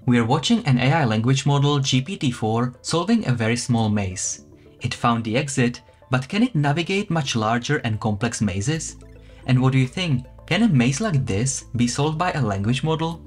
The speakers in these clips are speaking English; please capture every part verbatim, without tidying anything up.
We are watching an A I language model G P T four solving a very small maze. It found the exit, but can it navigate much larger and complex mazes? And what do you think? Can a maze like this be solved by a language model?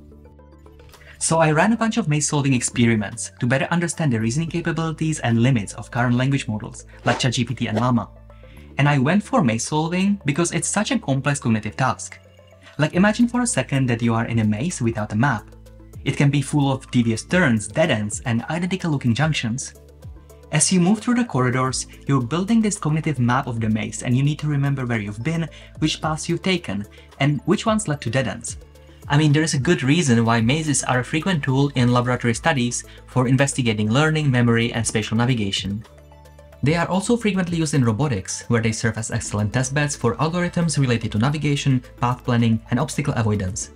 So I ran a bunch of maze solving experiments to better understand the reasoning capabilities and limits of current language models like ChatGPT and Llama. And I went for maze solving because it's such a complex cognitive task. Like, imagine for a second that you are in a maze without a map. It can be full of devious turns, dead ends, and identical looking junctions. As you move through the corridors, you're building this cognitive map of the maze, and you need to remember where you've been, which paths you've taken, and which ones led to dead ends. I mean, there is a good reason why mazes are a frequent tool in laboratory studies for investigating learning, memory, and spatial navigation. They are also frequently used in robotics, where they serve as excellent testbeds for algorithms related to navigation, path planning, and obstacle avoidance.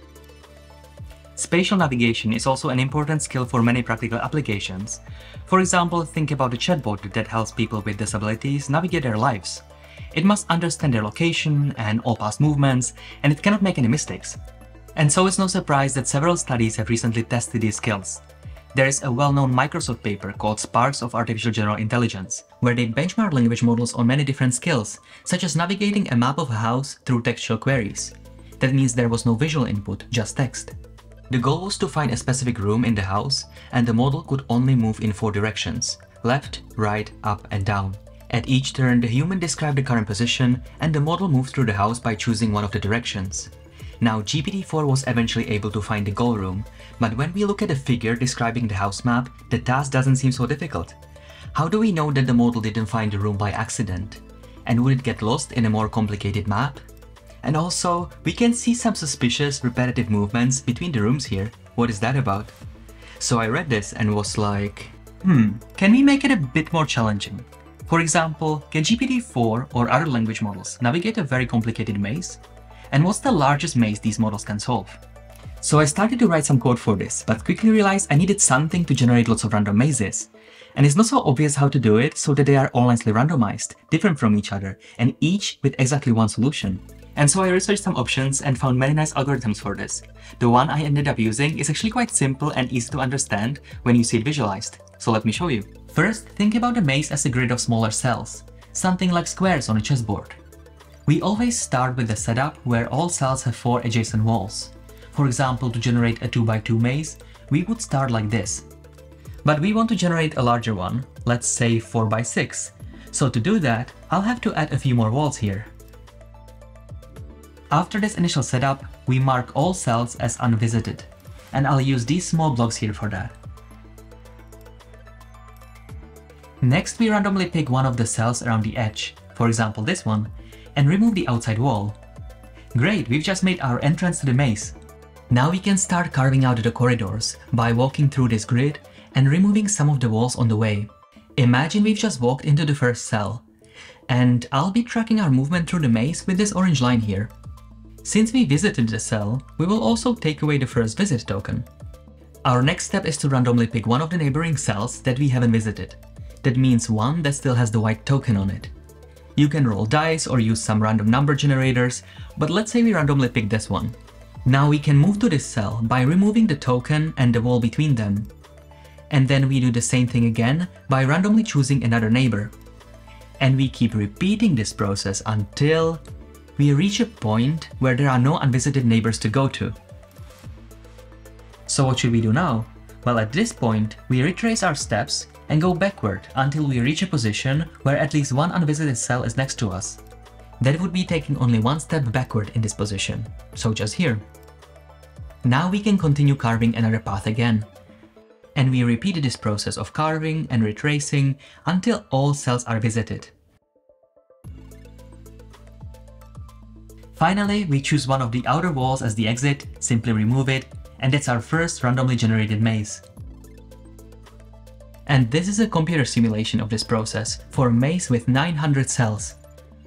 Spatial navigation is also an important skill for many practical applications. For example, think about a chatbot that helps people with disabilities navigate their lives. It must understand their location and all past movements, and it cannot make any mistakes. And so it's no surprise that several studies have recently tested these skills. There is a well-known Microsoft paper called Sparks of Artificial General Intelligence, where they benchmark language models on many different skills, such as navigating a map of a house through textual queries. That means there was no visual input, just text. The goal was to find a specific room in the house, and the model could only move in four directions: left, right, up, and down. At each turn, the human described the current position, and the model moved through the house by choosing one of the directions. Now, G P T four was eventually able to find the goal room, but when we look at the figure describing the house map, the task doesn't seem so difficult. How do we know that the model didn't find the room by accident? And would it get lost in a more complicated map? And also, we can see some suspicious repetitive movements between the rooms here. What is that about? So I read this and was like, hmm, can we make it a bit more challenging? For example, can G P T four or other language models navigate a very complicated maze? And what's the largest maze these models can solve? So I started to write some code for this, but quickly realized I needed something to generate lots of random mazes. And it's not so obvious how to do it so that they are all nicely randomized, different from each other, and each with exactly one solution. And so I researched some options and found many nice algorithms for this. The one I ended up using is actually quite simple and easy to understand when you see it visualized. So let me show you. First, think about a maze as a grid of smaller cells, something like squares on a chessboard. We always start with the setup where all cells have four adjacent walls. For example, to generate a two by two maze, we would start like this. But we want to generate a larger one, let's say four by six. So to do that, I'll have to add a few more walls here. After this initial setup, we mark all cells as unvisited, and I'll use these small blocks here for that. Next, we randomly pick one of the cells around the edge, for example this one, and remove the outside wall. Great, we've just made our entrance to the maze. Now we can start carving out the corridors by walking through this grid and removing some of the walls on the way. Imagine we've just walked into the first cell, and I'll be tracking our movement through the maze with this orange line here. Since we visited the cell, we will also take away the first visit token. Our next step is to randomly pick one of the neighboring cells that we haven't visited. That means one that still has the white token on it. You can roll dice or use some random number generators, but let's say we randomly pick this one. Now we can move to this cell by removing the token and the wall between them. And then we do the same thing again by randomly choosing another neighbor. And we keep repeating this process until we reach a point where there are no unvisited neighbors to go to. So what should we do now? Well, at this point, we retrace our steps and go backward until we reach a position where at least one unvisited cell is next to us. That would be taking only one step backward in this position, so just here. Now we can continue carving another path again. And we repeat this process of carving and retracing until all cells are visited. Finally, we choose one of the outer walls as the exit, simply remove it, and that's our first randomly generated maze. And this is a computer simulation of this process for a maze with nine hundred cells.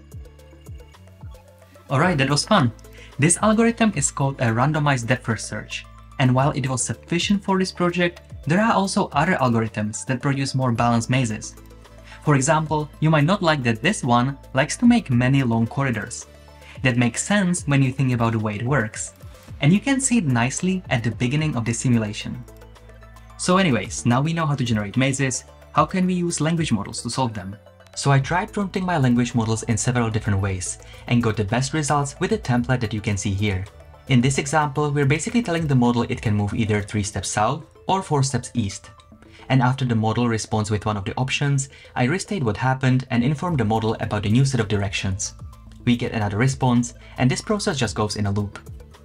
Alright, that was fun. This algorithm is called a randomized depth first search, and while it was sufficient for this project, there are also other algorithms that produce more balanced mazes. For example, you might not like that this one likes to make many long corridors. That makes sense when you think about the way it works. And you can see it nicely at the beginning of this simulation. So anyways, now we know how to generate mazes. How can we use language models to solve them? So I tried prompting my language models in several different ways and got the best results with the template that you can see here. In this example, we're basically telling the model it can move either three steps south or four steps east. And after the model responds with one of the options, I restate what happened and inform the model about the new set of directions. We get another response, and this process just goes in a loop.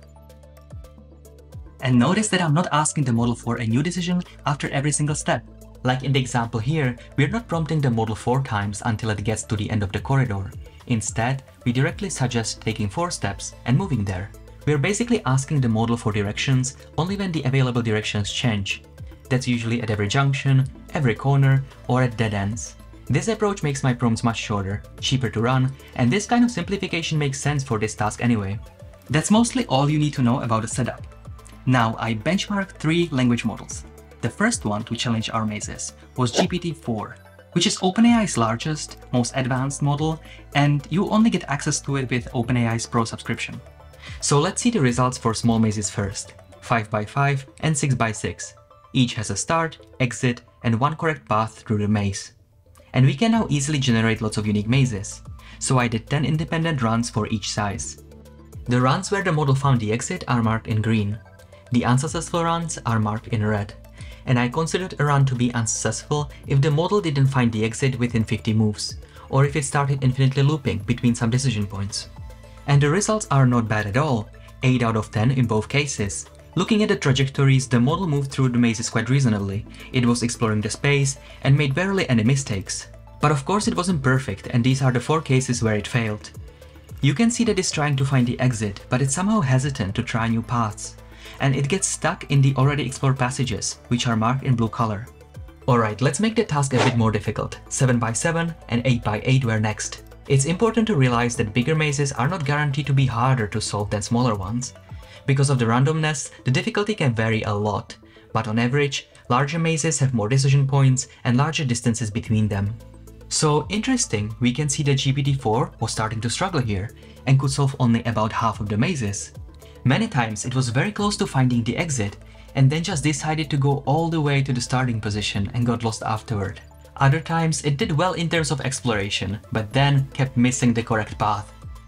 And notice that I'm not asking the model for a new decision after every single step. Like in the example here, we're not prompting the model four times until it gets to the end of the corridor. Instead, we directly suggest taking four steps and moving there. We're basically asking the model for directions only when the available directions change. That's usually at every junction, every corner, or at dead ends. This approach makes my prompts much shorter, cheaper to run, and this kind of simplification makes sense for this task anyway. That's mostly all you need to know about the setup. Now I benchmarked three language models. The first one to challenge our mazes was G P T four, which is OpenAI's largest, most advanced model, and you only get access to it with OpenAI's Pro subscription. So let's see the results for small mazes first, five by five and six by six. Each has a start, exit, and one correct path through the maze. And we can now easily generate lots of unique mazes. So I did ten independent runs for each size. The runs where the model found the exit are marked in green. The unsuccessful runs are marked in red. And I considered a run to be unsuccessful if the model didn't find the exit within fifty moves, or if it started infinitely looping between some decision points. And the results are not bad at all, eight out of ten in both cases. Looking at the trajectories, the model moved through the mazes quite reasonably. It was exploring the space and made barely any mistakes. But of course it wasn't perfect, and these are the four cases where it failed. You can see that it's trying to find the exit, but it's somehow hesitant to try new paths. And it gets stuck in the already explored passages, which are marked in blue color. Alright, let's make the task a bit more difficult. seven by seven and eight by eight were next. It's important to realize that bigger mazes are not guaranteed to be harder to solve than smaller ones. Because of the randomness, the difficulty can vary a lot, but on average, larger mazes have more decision points and larger distances between them. So interesting, we can see that G P T four was starting to struggle here and could solve only about half of the mazes. Many times it was very close to finding the exit and then just decided to go all the way to the starting position and got lost afterward. Other times it did well in terms of exploration, but then kept missing the correct path.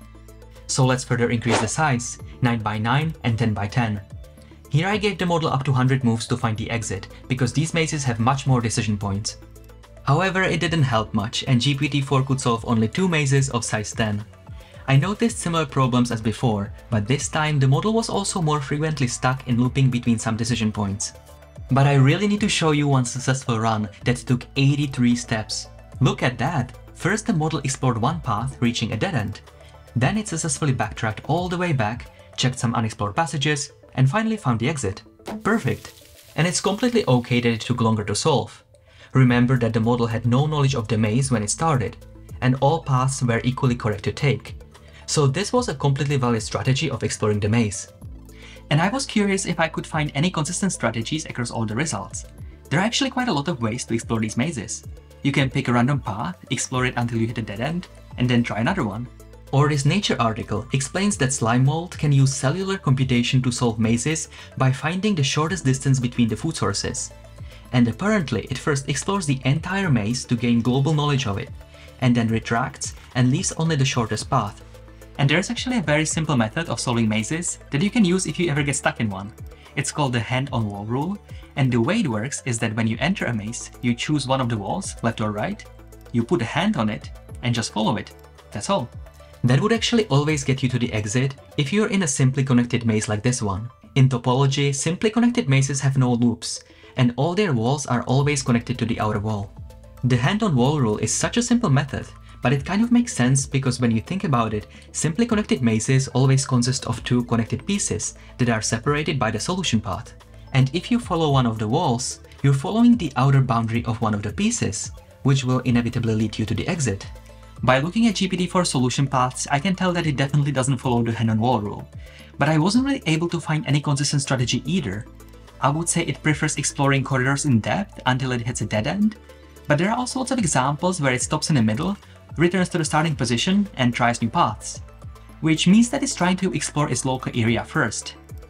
So let's further increase the size, nine by nine and ten by ten. Here I gave the model up to one hundred moves to find the exit, because these mazes have much more decision points. However, it didn't help much, and G P T four could solve only two mazes of size ten. I noticed similar problems as before, but this time the model was also more frequently stuck in looping between some decision points. But I really need to show you one successful run that took eighty-three steps. Look at that! First the model explored one path, reaching a dead end. Then it successfully backtracked all the way back, checked some unexplored passages, and finally found the exit. Perfect! And it's completely okay that it took longer to solve. Remember that the model had no knowledge of the maze when it started, and all paths were equally correct to take. So this was a completely valid strategy of exploring the maze. And I was curious if I could find any consistent strategies across all the results. There are actually quite a lot of ways to explore these mazes. You can pick a random path, explore it until you hit a dead end, and then try another one. Or this Nature article explains that slime mold can use cellular computation to solve mazes by finding the shortest distance between the food sources. And apparently it first explores the entire maze to gain global knowledge of it, and then retracts and leaves only the shortest path. And there's actually a very simple method of solving mazes that you can use if you ever get stuck in one. It's called the hand-on-wall rule, and the way it works is that when you enter a maze, you choose one of the walls, left or right, you put a hand on it, and just follow it. That's all. That would actually always get you to the exit if you're in a simply connected maze like this one. In topology, simply connected mazes have no loops, and all their walls are always connected to the outer wall. The hand-on-wall rule is such a simple method, but it kind of makes sense because when you think about it, simply connected mazes always consist of two connected pieces that are separated by the solution path. And if you follow one of the walls, you're following the outer boundary of one of the pieces, which will inevitably lead you to the exit. By looking at G P T four solution paths, I can tell that it definitely doesn't follow the hand-on-wall rule. But I wasn't really able to find any consistent strategy either. I would say it prefers exploring corridors in depth until it hits a dead end, but there are also lots of examples where it stops in the middle, returns to the starting position, and tries new paths, which means that it's trying to explore its local area first.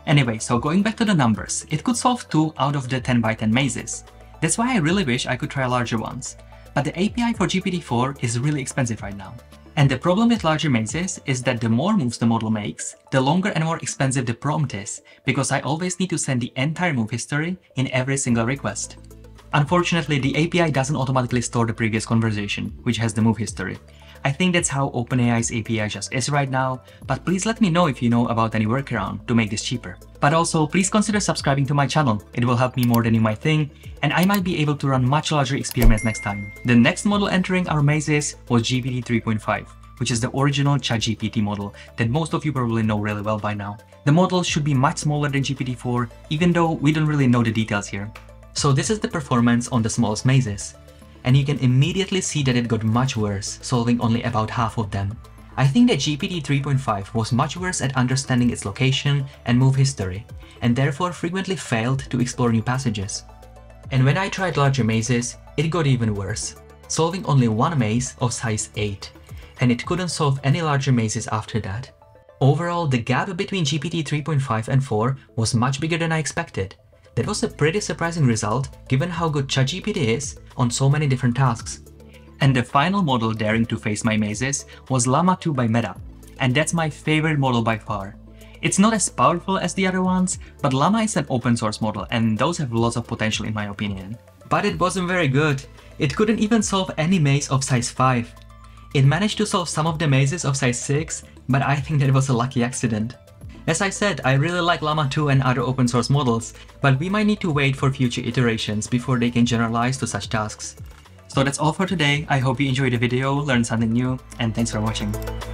Anyway, so going back to the numbers, it could solve two out of the ten by ten mazes. That's why I really wish I could try larger ones. But the A P I for G P T four is really expensive right now. And the problem with larger mazes is that the more moves the model makes, the longer and more expensive the prompt is, because I always need to send the entire move history in every single request. Unfortunately, the A P I doesn't automatically store the previous conversation, which has the move history. I think that's how OpenAI's A P I just is right now, but please let me know if you know about any workaround to make this cheaper. But also, please consider subscribing to my channel, it will help me more than you might think, and I might be able to run much larger experiments next time. The next model entering our mazes was G P T three point five, which is the original ChatGPT model that most of you probably know really well by now. The model should be much smaller than G P T four, even though we don't really know the details here. So this is the performance on the smallest mazes. And you can immediately see that it got much worse, solving only about half of them. I think that G P T three point five was much worse at understanding its location and move history, and therefore frequently failed to explore new passages. And when I tried larger mazes, it got even worse, solving only one maze of size eight, and it couldn't solve any larger mazes after that. Overall, the gap between G P T three point five and four was much bigger than I expected. That was a pretty surprising result given how good ChatGPT is on so many different tasks. And the final model daring to face my mazes was Llama two by Meta, and that's my favorite model by far. It's not as powerful as the other ones, but Llama is an open source model and those have lots of potential in my opinion. But it wasn't very good. It couldn't even solve any maze of size five. It managed to solve some of the mazes of size six, but I think that was a lucky accident. As I said, I really like Llama two and other open source models, but we might need to wait for future iterations before they can generalize to such tasks. So that's all for today. I hope you enjoyed the video, learned something new, and thanks for watching.